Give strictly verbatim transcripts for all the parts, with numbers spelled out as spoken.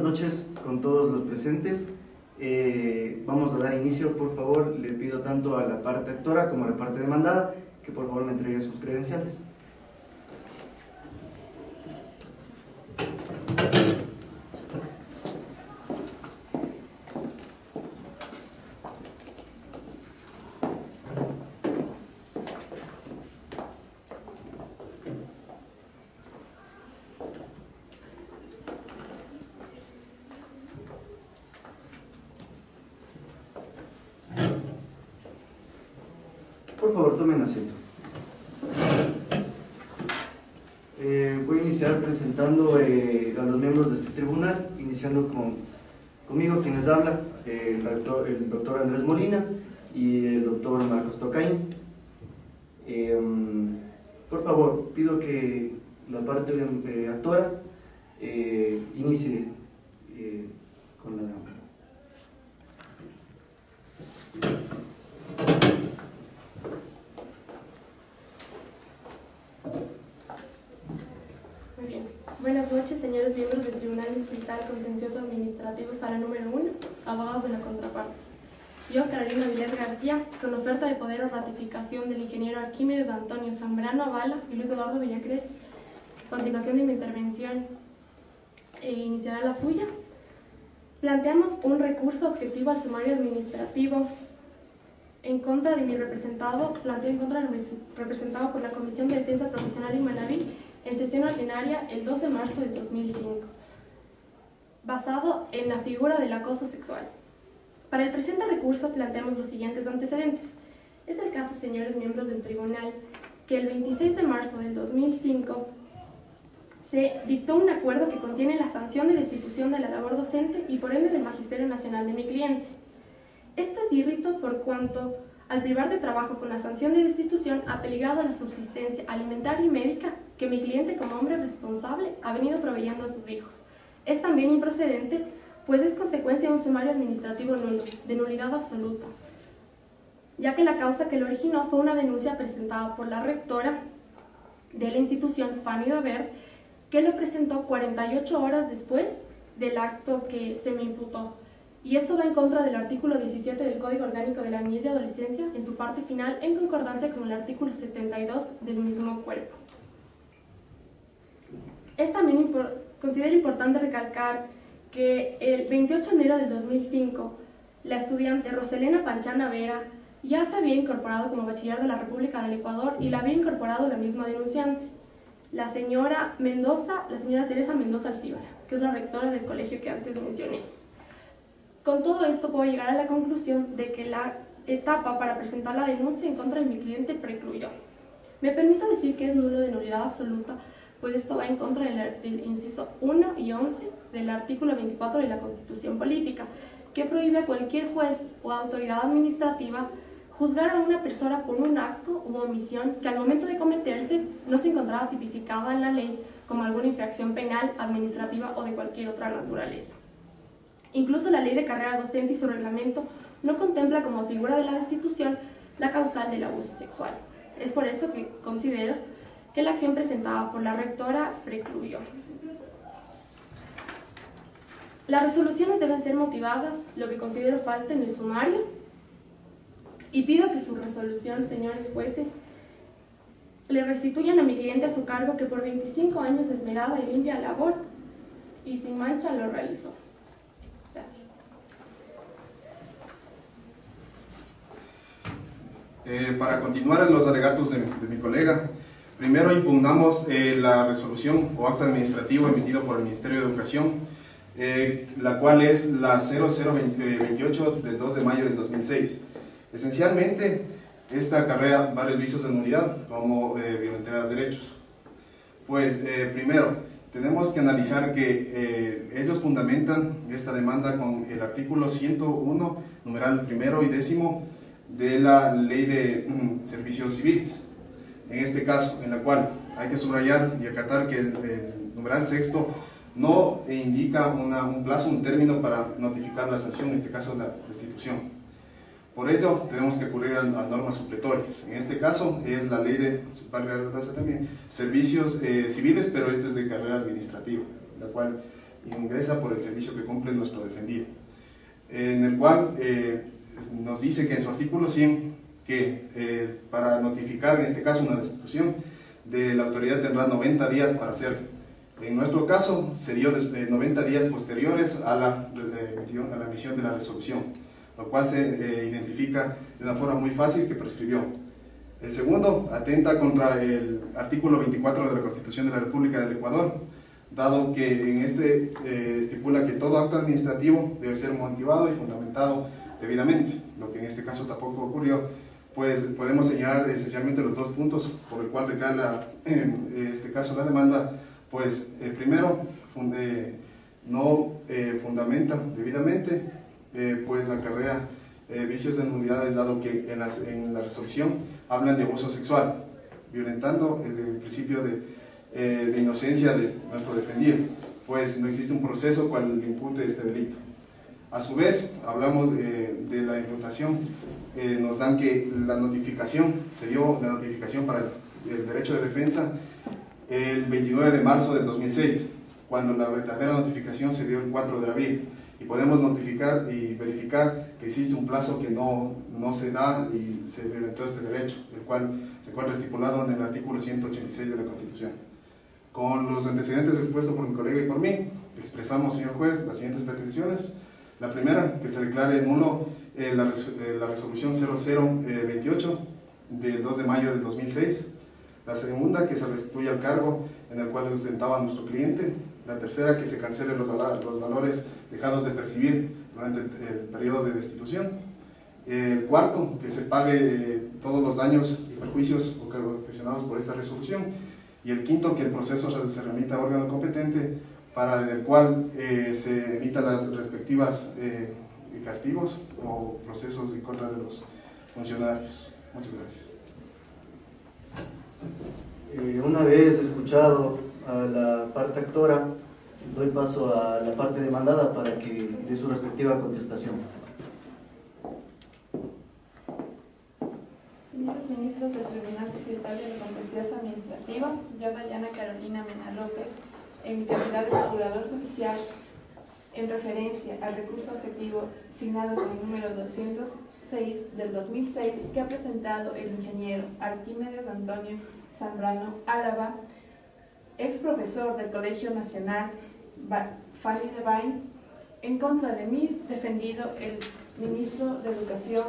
noches con todos los presentes. Eh, vamos a dar inicio, por favor. Le pido tanto a la parte actora como a la parte demandada que por favor me entreguen sus credenciales. Por favor, tomen asiento. Eh, voy a iniciar presentando eh, a los miembros de este tribunal, iniciando con, conmigo, quienes hablan, eh, el, doctor, el doctor Andrés Molina y el doctor Marcos Tocaín. Eh, por favor, pido que la parte de, de actora eh, inicie eh, con la... Buenas noches, señores miembros del Tribunal Distrital Contencioso Administrativo Sala número uno, abogados de la contraparte. Yo, Carolina Vilés García, con oferta de poder o ratificación del ingeniero Arquímedes Antonio Zambrano Avala y Luis Eduardo Villacrés, a continuación de mi intervención eh, iniciará la suya. Planteamos un recurso objetivo al sumario administrativo en contra de mi representado, planteo en contra de mi representado por la Comisión de Defensa Profesional y Manaví, en sesión ordinaria el dos de marzo del dos mil cinco, basado en la figura del acoso sexual. Para el presente recurso planteamos los siguientes antecedentes. Es el caso, señores miembros del tribunal, que el veintiséis de marzo del dos mil cinco se dictó un acuerdo que contiene la sanción de destitución de la labor docente y por ende del Magisterio Nacional de mi cliente. Esto es irrito por cuanto, al privar de trabajo con la sanción de destitución, ha peligrado la subsistencia alimentaria y médica que mi cliente como hombre responsable ha venido proveyendo a sus hijos. Es también improcedente, pues es consecuencia de un sumario administrativo nulo, de nulidad absoluta, ya que la causa que lo originó fue una denuncia presentada por la rectora de la institución, Fanny Davert, que lo presentó cuarenta y ocho horas después del acto que se me imputó. Y esto va en contra del artículo diecisiete del Código Orgánico de la Niñez y Adolescencia, en su parte final, en concordancia con el artículo setenta y dos del mismo cuerpo. Es también impor considero importante recalcar que el veintiocho de enero del dos mil cinco, la estudiante Roselena Panchana Vera ya se había incorporado como bachiller de la República del Ecuador y la había incorporado la misma denunciante, la señora Mendoza, la señora Teresa Mendoza Alcíbara, que es la rectora del colegio que antes mencioné. Con todo esto puedo llegar a la conclusión de que la etapa para presentar la denuncia en contra de mi cliente precluyó. Me permito decir que es nulo de nulidad absoluta, pues esto va en contra del, del inciso uno y once del artículo veinticuatro de la Constitución Política, que prohíbe a cualquier juez o autoridad administrativa juzgar a una persona por un acto u omisión que al momento de cometerse no se encontraba tipificada en la ley como alguna infracción penal, administrativa o de cualquier otra naturaleza. Incluso la ley de carrera docente y su reglamento no contempla como figura de la destitución la causal del abuso sexual. Es por eso que considero que la acción presentada por la rectora precluyó. Las resoluciones deben ser motivadas, lo que considero falta en el sumario, y pido que su resolución, señores jueces, le restituyan a mi cliente a su cargo que por veinticinco años de esmerada y limpia labor y sin mancha lo realizó. Gracias. Eh, para continuar en los alegatos de, de mi colega, primero impugnamos eh, la resolución o acta administrativo emitido por el Ministerio de Educación, eh, la cual es la cero cero veintiocho del dos de mayo del dos mil seis. Esencialmente, esta acarrea varios vicios de nulidad como eh, violentar derechos. Pues, eh, primero, tenemos que analizar que eh, ellos fundamentan esta demanda con el artículo ciento uno, numeral primero y décimo de la Ley de mm, Servicios Civiles. En este caso, en la cual hay que subrayar y acatar que el, el numeral sexto no indica una, un plazo, un término para notificar la sanción, en este caso la destitución. Por ello, tenemos que recurrir a, a normas supletorias. En este caso, es la ley de también, servicios eh, civiles, pero este es de carrera administrativa, la cual ingresa por el servicio que cumple nuestro defendido, en el cual eh, nos dice que en su artículo cien que eh, para notificar en este caso una destitución de la autoridad tendrá noventa días para hacerlo. En nuestro caso se dio noventa días posteriores a la, a la emisión de la resolución, lo cual se eh, identifica de una forma muy fácil que prescribió. El segundo atenta contra el artículo veinticuatro de la Constitución de la República del Ecuador, dado que en este eh, estipula que todo acto administrativo debe ser motivado y fundamentado debidamente, lo que en este caso tampoco ocurrió. Pues podemos señalar esencialmente los dos puntos por el cual recae la, en este caso la demanda. Pues eh, primero, funde, no eh, fundamenta debidamente, eh, pues acarrea eh, vicios de nulidades, dado que en, las, en la resolución hablan de abuso sexual, violentando el, el principio de, eh, de inocencia de nuestro defendido, pues no existe un proceso cual le impute este delito. A su vez, hablamos eh, de la imputación, eh, nos dan que la notificación, se dio la notificación para el, el derecho de defensa el veintinueve de marzo del dos mil seis, cuando la verdadera notificación se dio el cuatro de abril, y podemos notificar y verificar que existe un plazo que no, no se da y se violentó este derecho, el cual se encuentra estipulado en el artículo ciento ochenta y seis de la Constitución. Con los antecedentes expuestos por mi colega y por mí, expresamos, señor juez, las siguientes peticiones. La primera, que se declare nulo eh, la, res, eh, la resolución cero cero veintiocho del dos de mayo del dos mil seis. La segunda, que se restituya el cargo en el cual ostentaba nuestro cliente. La tercera, que se cancele los, los valores dejados de percibir durante el, el periodo de destitución. El cuarto, que se pague eh, todos los daños y perjuicios ocasionados por esta resolución. Y el quinto, que el proceso se remita a órgano competente para el cual eh, se emitan las respectivas eh, castigos o procesos en contra de los funcionarios. Muchas gracias. Eh, una vez escuchado a la parte actora, doy paso a la parte demandada para que dé su respectiva contestación. Señores ministros del Tribunal Distrital de lo Contencioso Administrativo, yo, Dayana Carolina Mena López, en mi calidad de procurador judicial, en referencia al recurso objetivo signado con el número doscientos seis del dos mil seis que ha presentado el ingeniero Arquímedes Antonio Zambrano Álava, ex profesor del Colegio Nacional Fanny Devine, en contra de mí, defendido el ministro de Educación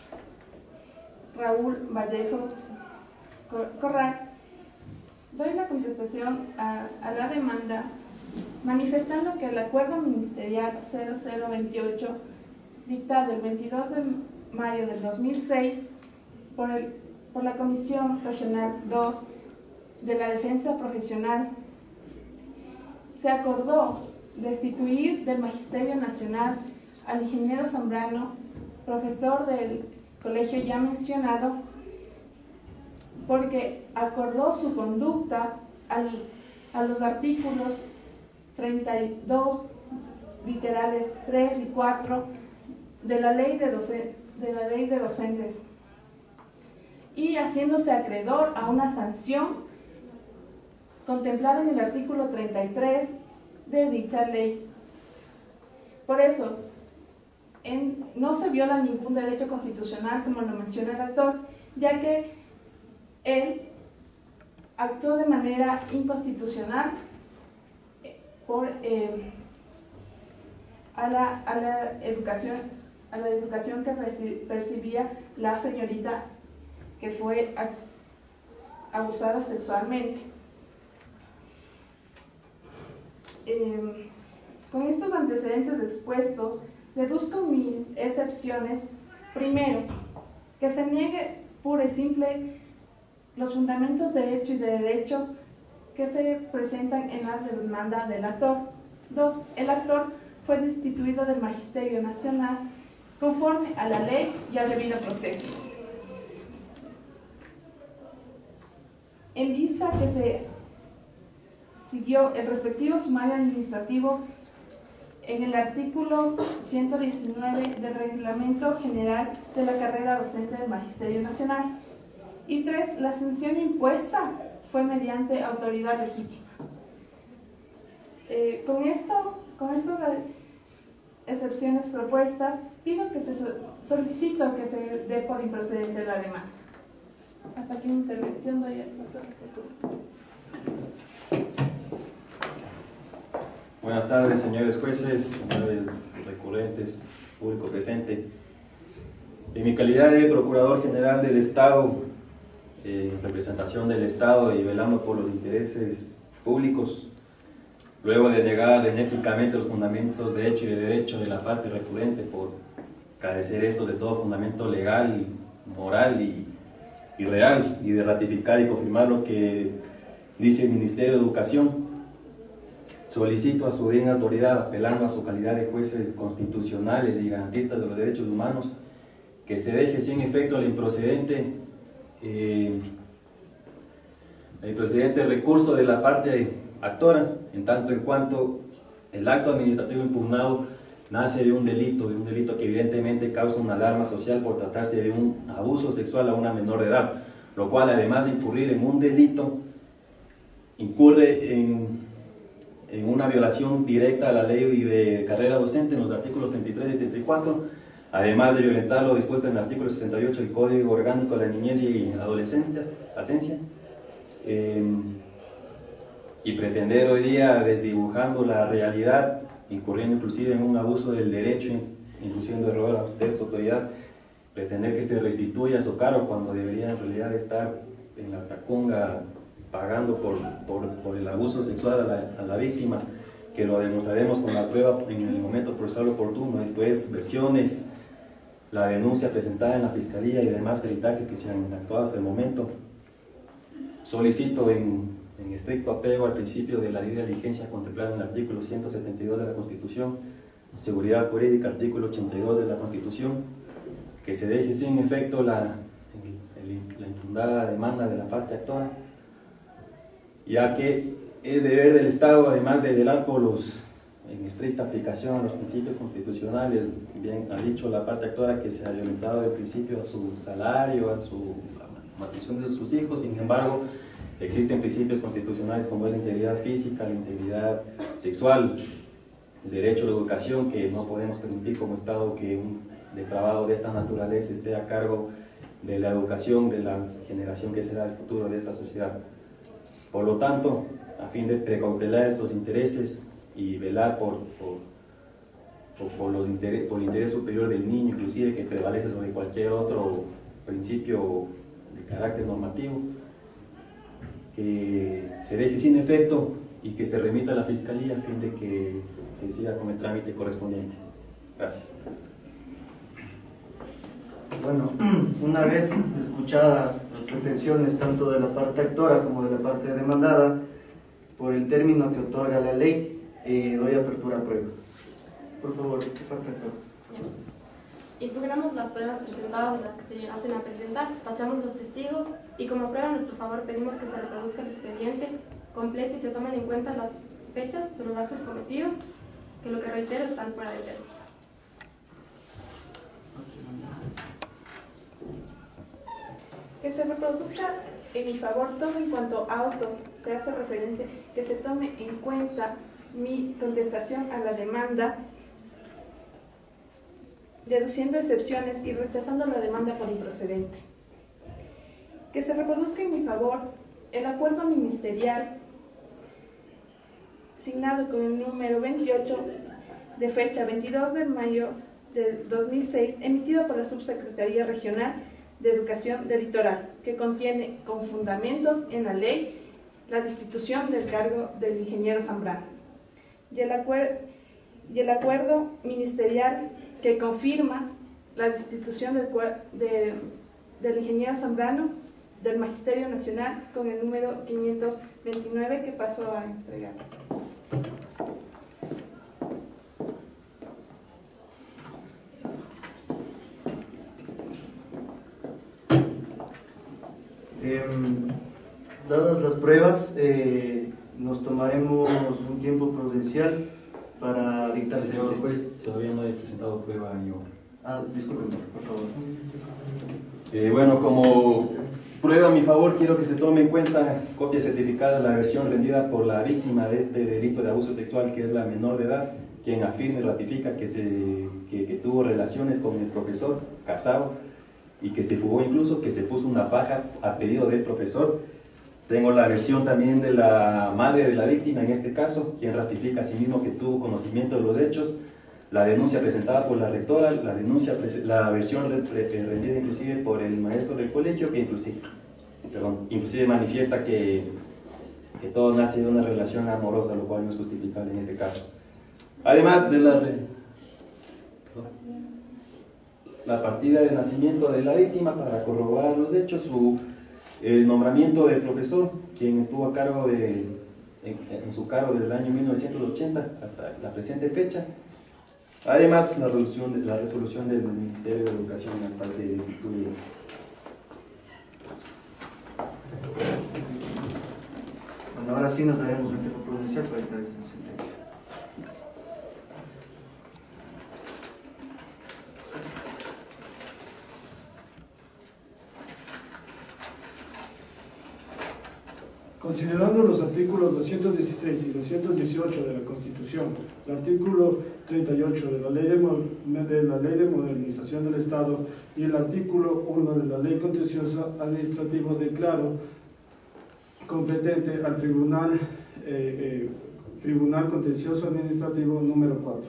Raúl Vallejo Corral, doy la contestación a, a la demanda manifestando que el acuerdo ministerial cero cero veintiocho dictado el veintidós de mayo del dos mil seis por, el, por la Comisión Regional dos de la Defensa Profesional se acordó destituir del Magisterio Nacional al ingeniero Zambrano, profesor del colegio ya mencionado, porque acordó su conducta al, a los artículos treinta y dos, literales tres y cuatro de la ley de, doce, de la ley de docentes, y haciéndose acreedor a una sanción contemplada en el artículo treinta y tres de dicha ley. Por eso, en, no se viola ningún derecho constitucional, como lo menciona el autor, ya que él actuó de manera inconstitucional por, eh, a, la, a la educación, a la educación que percibía la señorita que fue abusada sexualmente. Eh, con estos antecedentes expuestos, deduzco mis excepciones. Primero, que se niegue pura y simple los fundamentos de hecho y de derecho que se presentan en la demanda del actor. Dos, el actor fue destituido del Magisterio Nacional conforme a la ley y al debido proceso. En vista que se siguió el respectivo sumario administrativo en el artículo ciento diecinueve del Reglamento General de la Carrera Docente del Magisterio Nacional. Y tres, la sanción impuesta fue mediante autoridad legítima. Eh, con esto con estas excepciones propuestas, pido que se solicito que se dé por improcedente la demanda. Hasta aquí mi intervención, doy el paso al futuro. Buenas tardes, señores jueces, señores recurrentes, público presente. En mi calidad de Procurador General del Estado, en representación del Estado y velando por los intereses públicos, luego de negar enérgicamente los fundamentos de hecho y de derecho de la parte recurrente por carecer estos de todo fundamento legal, moral y, y real, y de ratificar y confirmar lo que dice el Ministerio de Educación, solicito a su digna autoridad, apelando a su calidad de jueces constitucionales y garantistas de los derechos humanos, que se deje sin efecto el improcedente, eh, el improcedente recurso de la parte actora, en tanto en cuanto el acto administrativo impugnado nace de un delito, de un delito que evidentemente causa una alarma social por tratarse de un abuso sexual a una menor de edad, lo cual, además de incurrir en un delito, incurre en en una violación directa a la ley de carrera docente en los artículos treinta y tres y treinta y cuatro, además de violentar lo dispuesto en el artículo sesenta y ocho del Código Orgánico de la Niñez y Adolescencia, eh, y pretender hoy día, desdibujando la realidad, incurriendo inclusive en un abuso del derecho, induciendo error a usted, su autoridad, pretender que se restituya a su cargo cuando debería en realidad estar en la tacunga pagando por, por, por el abuso sexual a la, a la víctima, que lo demostraremos con la prueba en el momento procesal oportuno, esto es, versiones, la denuncia presentada en la Fiscalía y demás peritajes que se han actuado hasta el momento. Solicito en, en estricto apego al principio de la debida diligencia contemplado en el artículo ciento setenta y dos de la Constitución, seguridad jurídica, artículo ochenta y dos de la Constitución, que se deje sin efecto la, el, la infundada demanda de la parte actora, ya que es deber del Estado, además de velar por los, en estricta aplicación a los principios constitucionales, bien ha dicho la parte actora que se ha violentado de principio a su salario, a su a la maldición de sus hijos. Sin embargo, existen principios constitucionales como es la integridad física, la integridad sexual, el derecho a la educación, que no podemos permitir como Estado que un depravado de esta naturaleza esté a cargo de la educación de la generación que será el futuro de esta sociedad. Por lo tanto, a fin de precautelar estos intereses y velar por, por, por, por, los interés, por el interés superior del niño, inclusive que prevalece sobre cualquier otro principio de carácter normativo, que se deje sin efecto y que se remita a la Fiscalía a fin de que se siga con el trámite correspondiente. Gracias. Bueno, una vez escuchadas las pretensiones tanto de la parte actora como de la parte demandada, por el término que otorga la ley, eh, doy apertura a prueba. Por favor, parte actora. Impugnamos las pruebas presentadas de las que se llegasen a presentar, tachamos los testigos y como prueba a nuestro favor pedimos que se reproduzca el expediente completo y se tomen en cuenta las fechas de los actos cometidos, que lo que reitero están fuera de término. Que se reproduzca en mi favor todo en cuanto a autos se hace referencia, que se tome en cuenta mi contestación a la demanda, deduciendo excepciones y rechazando la demanda por improcedente. Que se reproduzca en mi favor el acuerdo ministerial signado con el número veintiocho de fecha veintidós de mayo del dos mil seis, emitido por la Subsecretaría Regional de Educación del Litoral, que contiene con fundamentos en la ley la destitución del cargo del ingeniero Zambrano, y el, acuer y el acuerdo ministerial que confirma la destitución del, de, del ingeniero Zambrano del Magisterio Nacional con el número quinientos veintinueve que pasó a entregar. Eh, dadas las pruebas, eh, nos tomaremos un tiempo prudencial para dictar Señor sentencia. juez, todavía no he presentado prueba yo. Ah, disculpen, por favor. Eh, bueno, como prueba a mi favor, quiero que se tome en cuenta copia certificada de la versión rendida por la víctima de este delito de abuso sexual, que es la menor de edad, quien afirma y ratifica que, se, que, que tuvo relaciones con el profesor casado y que se fugó, incluso que se puso una faja a pedido del profesor. Tengo la versión también de la madre de la víctima en este caso, quien ratifica asimismo que tuvo conocimiento de los hechos, la denuncia presentada por la rectora, la, denuncia, la versión rendida inclusive por el maestro del colegio, que inclusive, perdón, inclusive manifiesta que, que todo nace de una relación amorosa, lo cual no es justificable en este caso. Además de la, la partida de nacimiento de la víctima para corroborar los hechos, su, el nombramiento del profesor, quien estuvo a cargo de, en, en su cargo desde el año mil novecientos ochenta hasta la presente fecha. Además, la resolución, la resolución del Ministerio de Educación en la fase de instituir. Bueno, ahora sí nos daremos un tiempo prudencial para dictar esta sentencia. Considerando los artículos doscientos dieciséis y doscientos dieciocho de la Constitución, el artículo treinta y ocho de la Ley de, de la Ley de Modernización del Estado y el artículo uno de la Ley Contenciosa Administrativo, declaro competente al Tribunal, eh, eh, Tribunal Contencioso Administrativo número cuatro.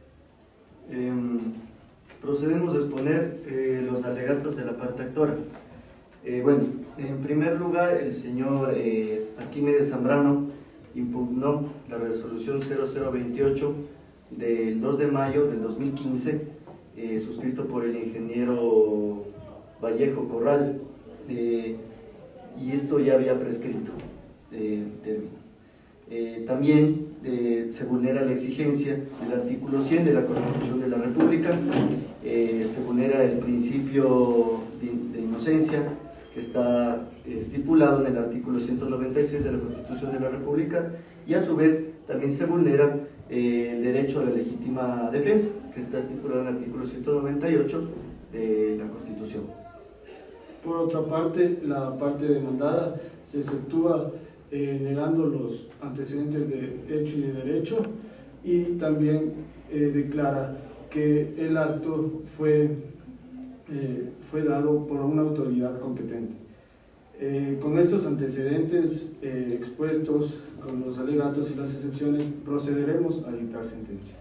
Eh, procedemos a exponer eh, los alegatos de la parte actora. Eh, bueno, en primer lugar, el señor eh, Arquímedes Zambrano impugnó la resolución cero cero veintiocho del dos de mayo del dos mil quince, eh, suscrito por el ingeniero Vallejo Corral, eh, y esto ya había prescrito eh, término. Eh, también eh, se vulnera la exigencia del artículo cien de la Constitución de la República, eh, se vulnera el principio de, de inocencia, que está estipulado en el artículo ciento noventa y seis de la Constitución de la República, y a su vez también se vulnera eh, el derecho a la legítima defensa, que está estipulado en el artículo ciento noventa y ocho de la Constitución. Por otra parte, la parte demandada se exceptúa eh, negando los antecedentes de hecho y de derecho, y también eh, declara que el acto fue Eh, fue dado por una autoridad competente. Eh, con estos antecedentes eh, expuestos, con los alegatos y las excepciones, procederemos a dictar sentencia.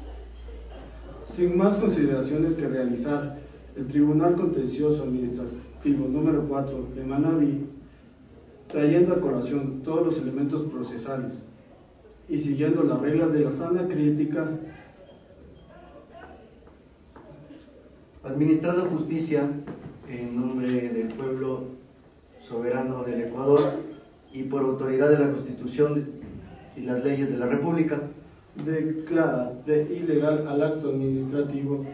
Sin más consideraciones que realizar, el Tribunal Contencioso Administrativo número cuatro de Manabí, trayendo a colación todos los elementos procesales y siguiendo las reglas de la sana crítica, administrando justicia en nombre del pueblo soberano del Ecuador y por autoridad de la Constitución y las leyes de la República, declara de ilegal al acto administrativo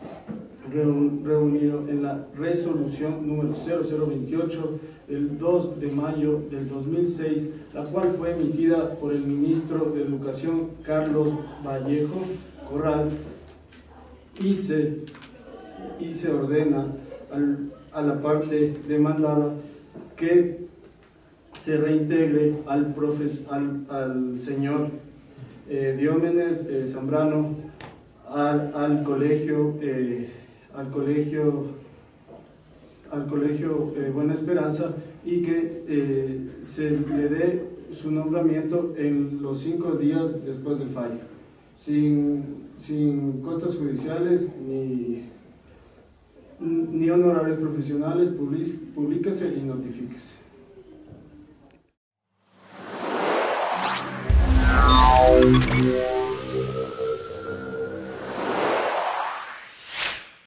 reunido en la resolución número cero cero veintiocho del dos de mayo del dos mil seis, la cual fue emitida por el ministro de Educación Carlos Vallejo Corral, y se y se ordena al, a la parte demandada que se reintegre al, profes, al, al señor eh, Diómenes eh, Zambrano al, al colegio eh, al colegio al colegio eh, Buena Esperanza, y que eh, se le dé su nombramiento en los cinco días después del fallo, sin, sin costas judiciales ni ni honorarios profesionales, publíquese y notifíquese.